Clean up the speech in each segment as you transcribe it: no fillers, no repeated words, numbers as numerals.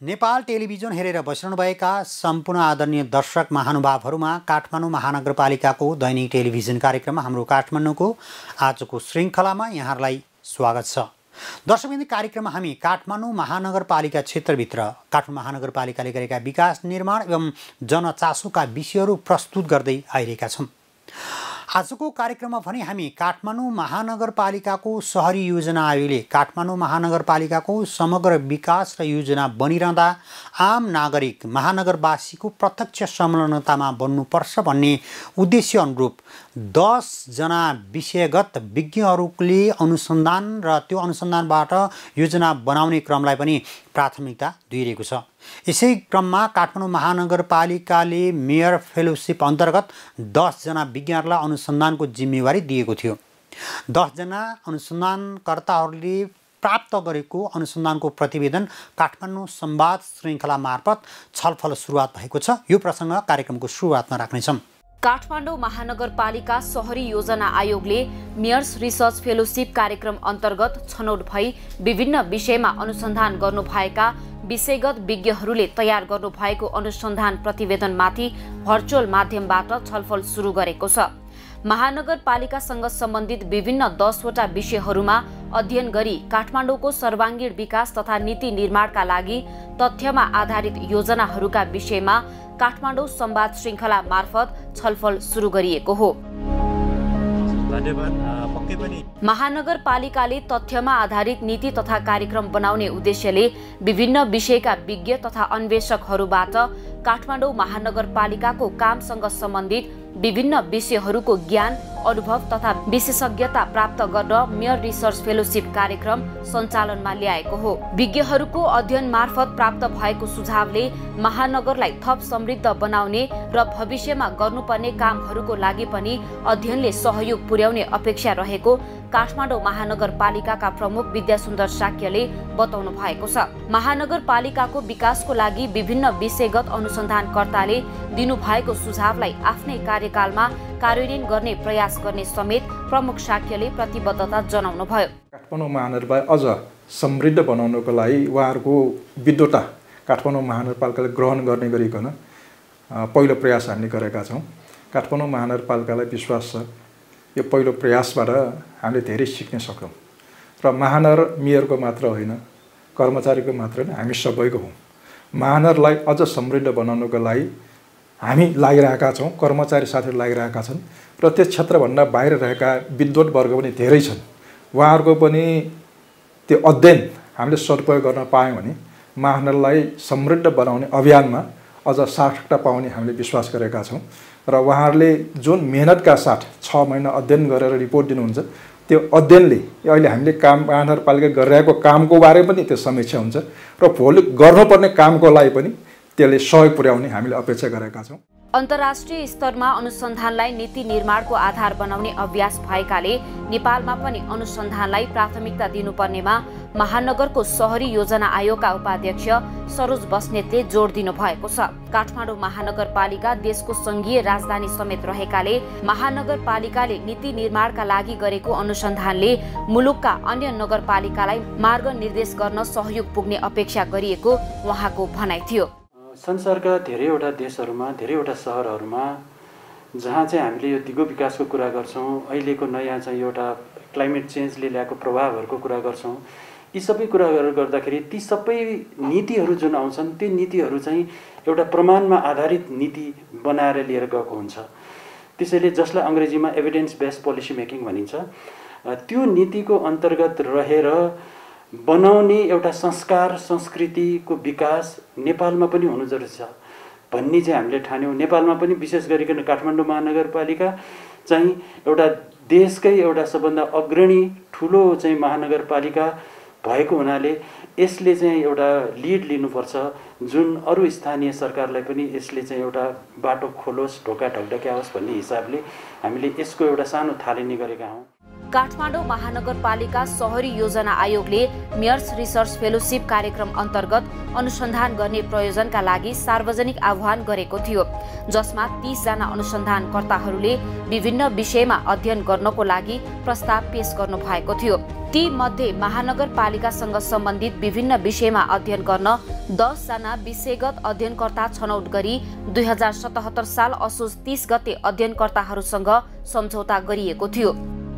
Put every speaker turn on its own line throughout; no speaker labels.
Nepal television हेरेर बसिरहनुभएका सम्पूर्ण आदरणीय दर्शक महानुभावहरूमा काठमाडौँ महानगरपालिकाको दैनिक टेलिभिजन कार्यक्रम हाम्रो काठमाडौँको आजको श्रृङ्खलामा यहाँहरूलाई स्वागत छ। दर्शकबिन्दी कार्यक्रममा हामी काठमाडौँ महानगरपालिका क्षेत्रभित्र काठमाडौँ महानगरपालिकाले गरेका विकास निर्माण एवं जनचासोका विषयहरू प्रस्तुत गर्दै आइरहेका छौँ। आजको कार्यक्रममा भने हामी काठमाडौँ महानगरपालिकाको सहरी योजना आयोगले काठमाडौँ महानगरपालिकाको समग्र विकास र योजना बनिरहँदा आम नागरिक महानगरवासीको प्रत्यक्ष संलग्नतामा बन्नुपर्छ भन्ने उद्देश्य अनुरूप 10 जना विषयगत विज्ञहरूले अनुसन्धान र त्यो अनुसन्धानबाट योजना बनाउने क्रमलाई पनि प्राथमिकता दिइरहेको छ। यसै क्रममा काठमाडौँ महानगरपालिकाले मेयर फेलोसिप अन्तर्गत 10 जना विज्ञहरूलाई अनुसन्धानको जिम्मेवारी दिएको थियो। 10 जना अनुसन्धानकर्ताहरूले प्राप्त गरेको अनुसन्धानको प्रतिवेदन काठमाडौँ संवाद श्रृङ्खला मार्फत छलफल सुरुवात भएको छ। यो प्रसङ्ग कार्यक्रमको सुरुवातमा राख्नेछौँ।
काठमाडौँ महानगरपालिका सहरी योजना आयोगले मेयर्स रिसर्च फेलोसिप कार्यक्रम अन्तर्गत छनौट भई विभिन्न विषयमा अनुसन्धान गर्नुभएका विषयगत विज्ञहरूले तयार गर्नुभएको अनुसन्धान प्रतिवेदनमाथि भर्चुअल माध्यमबाट छलफल सुरु गरेको छ। महानगरपालिकासँग सम्बन्धित विभिन्न 10 वटा विषयहरूमा अध्ययन गरी काठमाडौँको सर्वाङ्गीण विकास तथा नीति निर्माणका लागि तथ्यमा आधारित योजनाहरूका विषयमा काठमाडौँ संवाद श्रृङ्खला मार्फत छलफल सुरु गरिएको हो। महानगरपालिकाले तथ्यमा आधारित नीति तथा कार्यक्रम बनाउने उद्देश्यले विभिन्न विषयका विज्ञ तथा अन्वेषकहरूबाट काठमाडौँ महानगरपालिकाको कामसँग सम्बन्धित विभिन्न विषयहरूको ज्ञान अनुभव तथा विशेषज्ञता प्राप्त गर्न मेयर रिसर्च फेलोसिप कार्यक्रम सञ्चालनमा ल्याएको हो। विज्ञहरूको अध्ययन मार्फत प्राप्त भएको सुझावले महानगरलाई थप समृद्ध बनाउने र भविष्यमा गर्नुपर्ने कामहरूको लागि पनि अध्ययनले सहयोग पुर्याउने अपेक्षा रहेको काठमाडौँ महानगरपालिकाका प्रमुख विद्यासुन्दर साक्यले बताउनु भएको छ। महानगरपालिकाको विकासको लागि विभिन्न विषयगत अनुसन्धानकर्ताले दिनुभएको सुझावलाई आफ्नै कार्यकालमा कार्यान्वयन गर्ने प्रयास गर्ने समेत प्रमुख साक्यले प्रतिबद्धता जनाउनु भयो।
काठमाडौँ महानगरलाई अझ समृद्ध बनाउनको लागि उहाँहरूको विद्वता काठमाडौँ महानगरपालिकाले ग्रहण गर्ने गरिकन पहिलो प्रयास हामीले गरेका छौँ। काठमाडौँ महानगरपालिकालाई विश्वास छ यो पहिलो प्रयासबाट हामीले धेरै सिक्न सक्यौँ र महानगर मेयरको मात्र होइन कर्मचारीको मात्र होइन हामी सबैको हौँ। महानगरलाई अझ समृद्ध बनाउनको लागि हामी लागिरहेका छौँ, कर्मचारी साथीहरू लागिरहेका छन् र त्यस क्षेत्रभन्दा बाहिर रहेका विद्वत वर्ग पनि धेरै छन्। उहाँहरूको पनि त्यो अध्ययन हामीले सदुपयोग गर्न पायौँ भने महानगरलाई समृद्ध बनाउने अभियानमा अझ सार्थकता पाउने हामीले विश्वास गरेका छौँ र उहाँहरूले जुन मेहनतका साथ 6 महिना अध्ययन गरेर रिपोर्ट दिनुहुन्छ त्यो अध्ययनले अहिले हामीले काम महानगरपालिका गरिरहेको कामको बारे पनि त्यो समीक्षा हुन्छ र भोलि गर्नुपर्ने कामको लागि पनि त्यसले सहयोग पुर्याउने हामीले अपेक्षा गरेका छौँ।
अन्तर्राष्ट्रिय स्तरमा अनुसन्धानलाई नीति निर्माणको आधार बनाउने अभ्यास भएकाले नेपालमा पनि अनुसन्धानलाई प्राथमिकता दिनुपर्नेमा महानगरको सहरी योजना आयोगका उपाध्यक्ष सरोज बस्नेतले जोड दिनु भएको छ। काठमाडौँ महानगरपालिका देशको संघीय राजधानी समेत रहेकाले महानगरपालिकाले नीति निर्माणका लागि गरेको अनुसन्धानले मुलुकका अन्य नगरपालिकालाई मार्गनिर्देश गर्न सहयोग पुग्ने अपेक्षा गरिएको उहाँको भनाइ थियो।
संसारका धेरैवटा देशहरूमा धेरैवटा सहरहरूमा जहाँ चाहिँ हामीले यो दिगो विकासको कुरा गर्छौँ, अहिलेको नयाँ चाहिँ एउटा क्लाइमेट चेन्जले ल्याएको प्रभावहरूको कुरा गर्छौँ, यी सबै कुराहरू गर्दाखेरि ती सबै नीतिहरू जुन आउँछन् त्यो नीतिहरू चाहिँ एउटा प्रमाणमा आधारित नीति बनाएर लिएर गएको हुन्छ। त्यसैले जसलाई अङ्ग्रेजीमा एभिडेन्स बेस्ड पोलिसी मेकिङ भनिन्छ, त्यो नीतिको अन्तर्गत रहेर बनाउने एउटा संस्कार संस्कृतिको विकास नेपालमा पनि हुनु जरुरी छ भन्ने चाहिँ हामीले ठान्यौँ। नेपालमा पनि विशेष गरिकन काठमाडौँ महानगरपालिका चाहिँ एउटा देशकै एउटा सबभन्दा अग्रणी ठुलो चाहिँ महानगरपालिका भएको हुनाले यसले चाहिँ एउटा लिड लिनुपर्छ, जुन अरू स्थानीय सरकारलाई पनि यसले चाहिँ एउटा बाटो खोलोस्, ढोका ढकढक्याओस् भन्ने हिसाबले हामीले यसको एउटा सानो थालनी गरेका हौँ।
काठमाडौँ महानगरपालिका सहरी योजना आयोगले मेयर्स रिसर्च फेलोसिप कार्यक्रम अन्तर्गत अनुसन्धान गर्ने प्रयोजनका लागि सार्वजनिक आह्वान गरेको थियो, जसमा 30 जना अनुसन्धानकर्ताहरूले विभिन्न विषयमा अध्ययन गर्नको लागि प्रस्ताव पेश गर्नु भएको थियो। ती मध्ये महानगरपालिकासँग सम्बन्धित विभिन्न विषयमा अध्ययन गर्न 10 जना विषयगत अध्ययनकर्ता छनौट गरी 2077 साल असोज 30 गते अध्ययनकर्ताहरूसँग सम्झौता गरिएको थियो।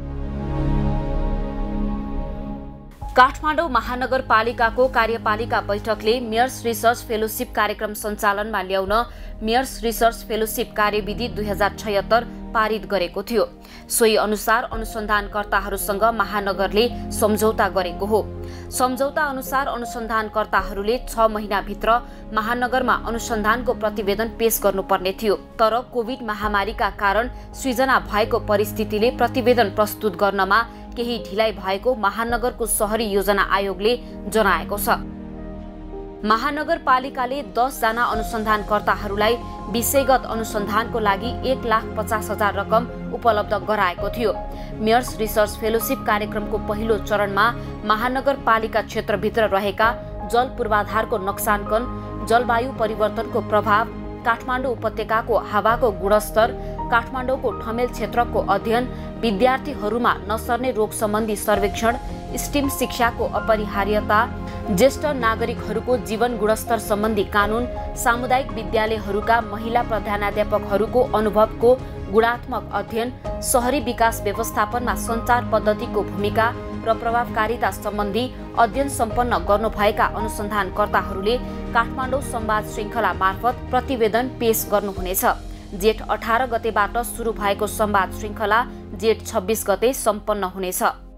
काठमाडौँ महानगरपालिकाको कार्यपालिका बैठकले मेयर्स रिसर्च फेलोशिप कार्यक्रम सञ्चालनमा ल्याउन मेयर्स रिसर्च फेलोशिप कार्यविधि 2076 पारित गरेको थियो। सोही अनुसार अनुसन्धानकर्ताहरूसँग महानगरले सम्झौता गरेको हो। सम्झौता अनुसार अनुसन्धानकर्ताहरूले 6 महिनाभित्र महानगरमा अनुसन्धानको प्रतिवेदन पेश गर्नुपर्ने थियो। तर कोभिड महामारीका कारण सृजना भएको परिस्थितिले प्रतिवेदन प्रस्तुत गर्नमा केही ढिलाइ भएको महानगरको शहरी योजना आयोगले जनाएको छ। महानगरपालिकाले 10 जना अनुसन्धानकर्ताहरूलाई विषयगत अनुसन्धानको लागि 1,50,000 रकम उपलब्ध गराएको थियो। मेयर्स रिसर्च फेलोशिप कार्यक्रमको पहिलो चरणमा महानगरपालिका क्षेत्रभित्र रहेका जल पूर्वाधारको नक्साङ्कन, जलवायु परिवर्तनको प्रभाव, काठमाडौँ उपत्यकाको हावाको गुणस्तर, काठमाडौँको ठमेल क्षेत्रको अध्ययन, विद्यार्थीहरूमा नसर्ने रोग सम्बन्धी सर्वेक्षण, स्टिम शिक्षाको अपरिहार्यता, ज्येष्ठ नागरिकहरूको जीवन गुणस्तर सम्बन्धी कानुन, सामुदायिक विद्यालयहरूका महिला प्रधानाध्यापकहरूको अनुभवको गुणात्मक अध्ययन, शहरी विकास व्यवस्थापनमा सञ्चार पद्धतिको भूमिका र प्रभावकारिता सम्बन्धी अध्ययन सम्पन्न गर्नुभएका अनुसन्धानकर्ताहरूले काठमाडौँ संवाद श्रृङ्खला मार्फत प्रतिवेदन पेश गर्नुहुनेछ। जेठ 18 गतेबाट सुरु भएको संवाद श्रृङ्खला जेठ 26 गते सम्पन्न हुनेछ।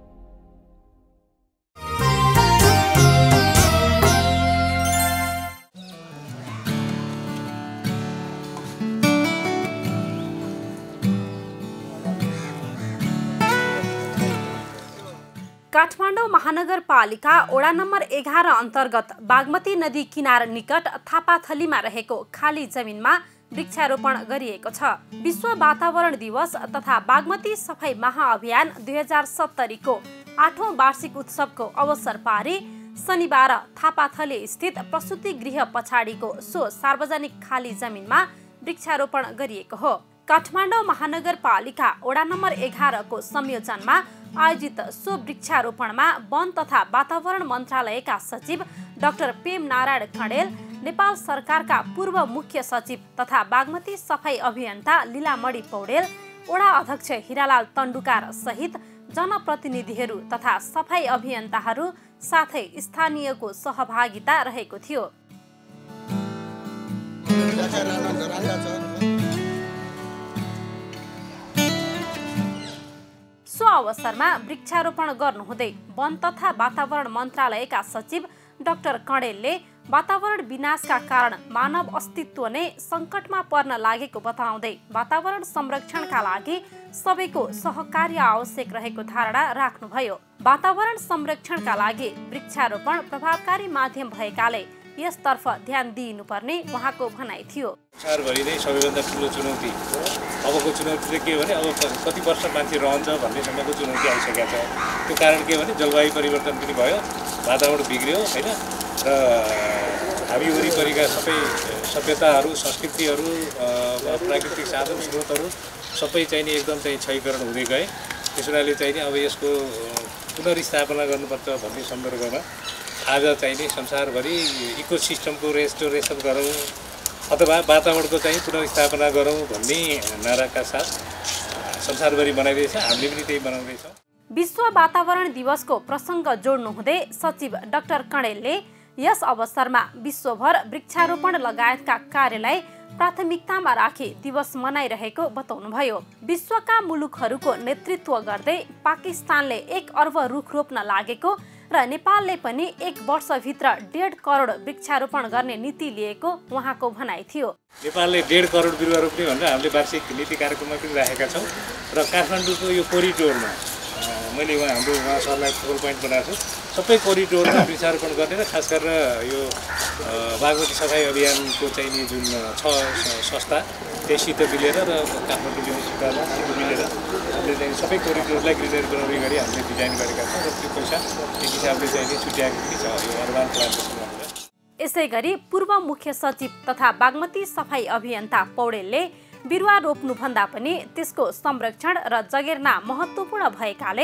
काठमाडौँ महानगरपालिका वडा नम्बर 11 अन्तर्गत बागमती नदी किनार निकट थापाथलीमा रहेको खाली जमिनमा वृक्षारोपण गरिएको छ। विश्व वातावरण दिवस तथा बागमती सफाई महाअभियान 2070 को 8औं वार्षिक उत्सवको अवसर पारी शनिबार थापाथली स्थित प्रसुति गृह पछाडिको सो सार्वजनिक खाली जमिनमा वृक्षारोपण गरिएको हो। काठमाडौँ महानगरपालिका वडा नम्बर 11 को संयोजनमा आयोजित सो वृक्षारोपणमा वन तथा वातावरण मन्त्रालयका सचिव डाक्टर प्रेम नारायण खडेल, नेपाल सरकारका पूर्व मुख्य सचिव तथा बागमती सफाई अभियन्ता लीलामणि पौडेल, वडा अध्यक्ष हिरालाल तण्डुकार सहित जनप्रतिनिधिहरू तथा सफाई अभियन्ताहरू साथै स्थानीयको सहभागिता रहेको थियो। सो अवसरमा वृक्षारोपण गर्नुहुँदै वन तथा वातावरण मन्त्रालयका सचिव डाक्टर कणेलले वातावरण विनाशका कारण मानव अस्तित्व नै सङ्कटमा पर्न लागेको बताउँदै वातावरण संरक्षणका लागि सबैको सहकार्य आवश्यक रहेको धारणा राख्नुभयो। वातावरण संरक्षणका लागि वृक्षारोपण प्रभावकारी माध्यम भएकाले यसतर्फ ध्यान दिइनुपर्ने उहाँको भनाइ थियो।
संसारभरि नै सबैभन्दा ठुलो चुनौती अबको चुनौती चाहिँ के भने अब कति वर्ष मान्छे रहन्छ भन्नेसम्मको चुनौती आइसकेको छ। त्यो कारण के भने जलवायु परिवर्तन पनि भयो, वातावरण बिग्रियो हैन, र हामी वरिपरिका सबै सभ्यताहरू, संस्कृतिहरू, प्राकृतिक साधन स्रोतहरू सबै चाहिँ नि एकदम चाहिँ क्षयीकरण हुँदै गए। त्यस हुनाले चाहिँ नि अब यसको पुनर्स्थापना गर्नुपर्छ भन्ने सन्दर्भमा आज चाहिँ नि संसारभरि इकोसिस्टमको रेस्टोरेसन गरौँ अथवा वातावरणको चाहिँ पुनर्स्थापना गरौँ भन्ने नाराका साथ संसारभरि बनाइरहेछ। हामीले पनि त्यही बनाउँदैछौँ।
विश्व वातावरण दिवसको प्रसङ्ग जोड्नुहुँदै सचिव डाक्टर कणेलले यस अवसरमा विश्वभर वृक्षारोपण लगायतका कार्यलाई प्राथमिकतामा राखी दिवस मनाइरहेको बताउनुभयो। विश्वका मुलुकहरूको नेतृत्व गर्दै पाकिस्तानले 1 अर्ब रुख रोप्न लागेको र नेपालले पनि 1 वर्षभित्र 1.5 करोड वृक्षारोपण गर्ने नीति लिएको उहाँको भनाइ थियो।
नेपालले 1.5 करोड बिरुवा रोप्ने भनेर हामीले वार्षिक नीति कार्यक्रममा पनि राखेका छौँ र काठमाडौँको यो कोरिडोरमा मैले हाम्रो सरलाई फोकल पोइन्ट बनाएको छु। सबै कोरिडोरमा वृक्षारोपण गर्ने र खास गरेर यो बागमती सफाई अभियानको चाहिँ नि जुन छ संस्था त्यससित मिलेर र काठमाडौँ युनिभर्सिटीसित मिलेर हामीले चाहिँ सबै कोरिडोरलाई ग्रिनरी बनाउने गरी हामीले डिजाइन गरेका छौँ र त्यो पैसा एक हिसाबले चाहिँ नि छुट्याएको पनि छ यो अर्बान प्लान्टेसन भनेर।
यसै गरी पूर्व मुख्य सचिव तथा बागमती सफाई अभियन्ता पौडेलले बिरुवा रोप्नुभन्दा पनि त्यसको संरक्षण र जगेर्ना महत्त्वपूर्ण भएकाले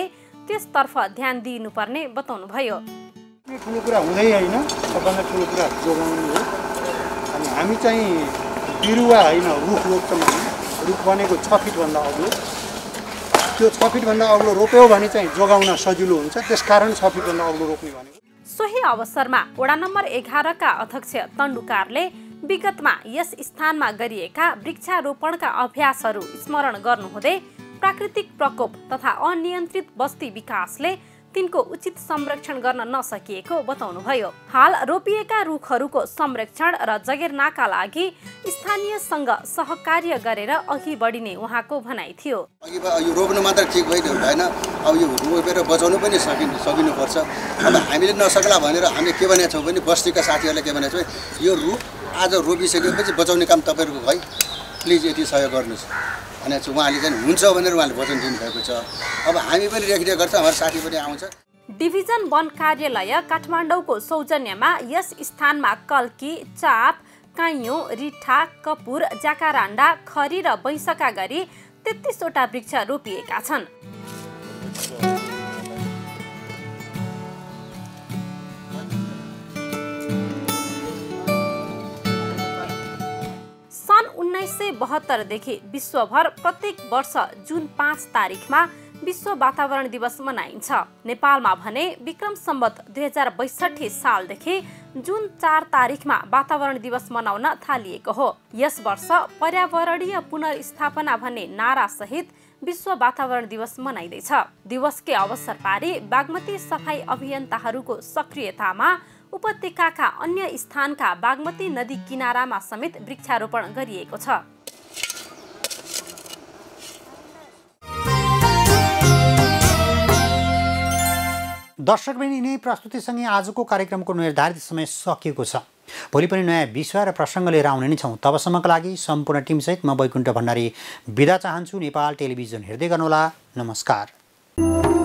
त्यसतर्फ ध्यान दिइनुपर्ने बताउनुभयो।
ठुलो कुरा हुँदै होइन, सबभन्दा ठुलो कुरा जोगाउनु हो। अनि हामी चाहिँ बिरुवा होइन रुख रोप्छौँ भने रुख बनेको 6 फिटभन्दा अग्लो, त्यो 6 फिटभन्दा अग्लो रोप्यो भने चाहिँ जोगाउन सजिलो हुन्छ, त्यसकारण 6 फिटभन्दा अग्लो रोप्ने भनेको।
सोही अवसरमा वडा नम्बर 11 का अध्यक्ष तण्डुकारले विगतमा यस स्थानमा गरिएका वृक्षारोपणका अभ्यासहरू स्मरण गर्नुहुँदै प्राकृतिक प्रकोप तथा अनियन्त्रित बस्ती विकासले तिनको उचित संरक्षण गर्न नसकिएको बताउनुभयो। हाल रोपिएका रुखहरूको संरक्षण र जगेर्नाका लागि स्थानीयसँग सहकार्य गरेर अघि बढिने उहाँको भनाइ थियो।
यो रोप्नु मात्र ठिक भएन, अब यो रोपेर बचाउनु पनि सकिनुपर्छ। अब हामीले नसक्ला भनेर हामीले के भनेको छौँ भने बस्तीका साथीहरूले के भनेको छ, यो रुख आज रोपिसकेपछि बचाउने काम तपाईँहरूको है, प्लिज यति सहयोग गर्नुहोस् भनेको छु। उहाँले चाहिँ हुन्छ भनेर उहाँले वचन दिनुभएको छ। अब हामी पनि रेखदेख गर्छ, हाम्रो साथी पनि आउँछ।
डिभिजन वन कार्यालय काठमाडौँको सौजन्यमा यस स्थानमा कल्की, चाप, काइयो, रिठा, कपुर, जाकारान्डा, खरी र बैंसका गरी 33 वटा वृक्ष रोपिएका छन्। सन् 1972 देखि विश्वभर प्रत्येक वर्ष जुन 5 तारिखमा विश्व वातावरण दिवस मनाइन्छ। नेपालमा भने विक्रम सम्वत 2062 सालदेखि जुन 4 तारिखमा वातावरण दिवस मनाउन थालिएको हो। यस वर्ष पर्यावरणीय पुनर्स्थापना भन्ने नारा सहित विश्व वातावरण दिवस मनाइँदैछ। दिवसकै अवसर पारी बागमती सफाई अभियन्ताहरूको सक्रियतामा उपत्यकाका अन्य स्थानका बागमती नदी किनारामा समेत वृक्षारोपण गरिएको छ।
दर्शकवृन्द, यिनै प्रस्तुतिसँगै आजको कार्यक्रमको निर्धारित समय सकिएको छ। भोलि पनि नयाँ विषय र प्रसङ्ग लिएर आउने नै छौँ। तबसम्मका लागि सम्पूर्ण टिमसहित म बैकुण्ठ भण्डारी बिदा चाहन्छु। नेपाल टेलिभिजन हेर्दै गर्नुहोला। नमस्कार।